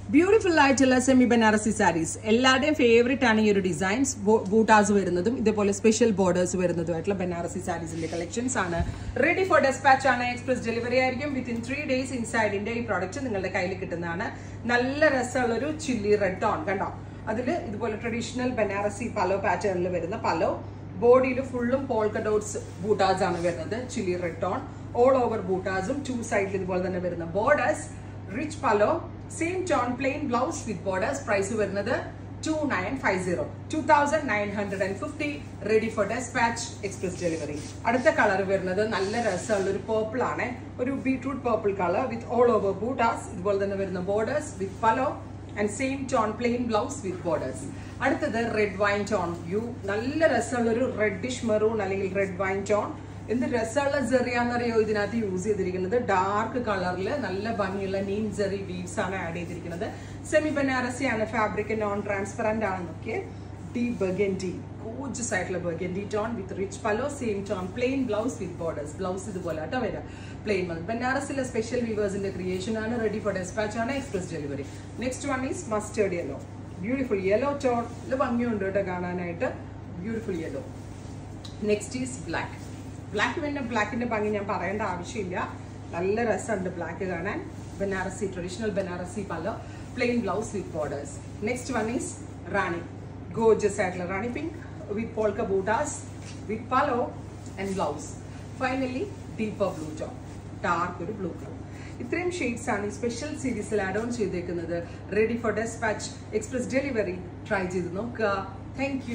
Beautiful ആയിട്ടുള്ള semi Banarasi saris എല്ലാവരുടെയും favourite ആണ് ഈ ഒരു ഡിസൈൻസ്. ബൂട്ടാസ് വരുന്നതും ഇതേപോലെ സ്പെഷ്യൽ ബോർഡേഴ്സ് വരുന്നതുമായിട്ടുള്ള ബനാറസി സാരീസിന്റെ കളക്ഷൻസ് ആണ്. റെഡി ഫോർ ഡെസ്പാച്ച് ആണ്. എക്സ്പ്രസ് ഡെലിവറി ആയിരിക്കും. വിത്തിൻ 3 days ഇൻസൈഡിന്റെ ഈ പ്രോഡക്റ്റ് നിങ്ങളുടെ കയ്യിൽ കിട്ടുന്നതാണ്. നല്ല രസമുള്ളൊരു ചില്ലി റെഡ് ടോൺ കണ്ടോ. അതിൽ ഇതുപോലെ ട്രഡീഷണൽ ബനാറസി പലോ പാറ്റേണിൽ വരുന്ന പലോ, ബോഡിയിൽ ഫുള്ളും പോൾക്ക ഡോട്ട്സ് ബൂട്ടാസ് ആണ് വരുന്നത്. Chilli red tone all over ബൂട്ടാസും 2 സൈഡിൽ ഇതുപോലെ തന്നെ വരുന്ന borders. Rich pallu, same tone plain blouse with borders. Price വരുന്നത് 2950 ready for dispatch express delivery. അടുത്ത കളർ വരുന്നത് നല്ല രസമുള്ള ഒരു പേർപ്പിൾ ആണ്. ഒരു beetroot purple colour with all over butas. ഇതുപോലെ തന്നെ വരുന്ന borders with pallu and same tone plain blouse with borders. അടുത്തത് റെഡ് വൈൻ ടോൺ വ്യൂ. നല്ല രസമുള്ള ഒരു റെഡിഷ് മെറൂൺ അല്ലെങ്കിൽ റെഡ് വൈൻ ടോൺ. എന്ത് രസമുള്ള ജെറിയാന്നറിയോ ഇതിനകത്ത് യൂസ് ചെയ്തിരിക്കുന്നത്. ഡാർക്ക് കളറിൽ നല്ല ഭംഗിയുള്ള നീം ജെറി വീവ്സ് ആണ് ആഡ് ചെയ്തിരിക്കുന്നത്. സെമി ബനാറസി ആണ്. ഫാബ്രിക് നോൺ ട്രാൻസ്പെറന്റ് ആണ്. നോക്കിയേ, ഡീപ് ബർഗൻഡി, ഗോർജിയസ് ആയിട്ടുള്ള burgundy tone with rich pallu, same tone plain blouse with borders. Blouse ഇതുപോലെ ആട്ടോ വരിക, പ്ലെയിൻ. ബനാറസിലെ സ്പെഷ്യൽ വീവേഴ്സിന്റെ ക്രിയേഷൻ ആണ്. റെഡി ഫോർ ഡെസ്പാച്ച് ആണ്. Express delivery. Next one is mustard yellow. Beautiful yellow tone. ഇത് ഭംഗിയുണ്ട് കേട്ടോ കാണാനായിട്ട്. Beautiful yellow. Next is black. Black പിന്നെ ബ്ലാക്കിന്റെ ഭംഗി ഞാൻ പറയേണ്ട ആവശ്യമില്ല. നല്ല രസമുണ്ട് ബ്ലാക്ക് കാണാൻ. ബനാറസി, ട്രഡീഷണൽ ബനാറസി പല, plain blouse with borders. Next one is Rani. Gorgeous ആയിട്ടുള്ള Rani pink with polka bootas with pallu and blouse. Finally deeper blue tone, dark ഒരു ബ്ലൂ കളർ. ഇത്രയും ഷെയ്ഡ്സ് ആണ് ഈ സ്പെഷ്യൽ സീരീസിൽ ആഡ് ഓൺ ചെയ്തേക്കുന്നത്. Ready for dispatch express delivery. Try ചെയ്ത് നോക്കുക. Thank U.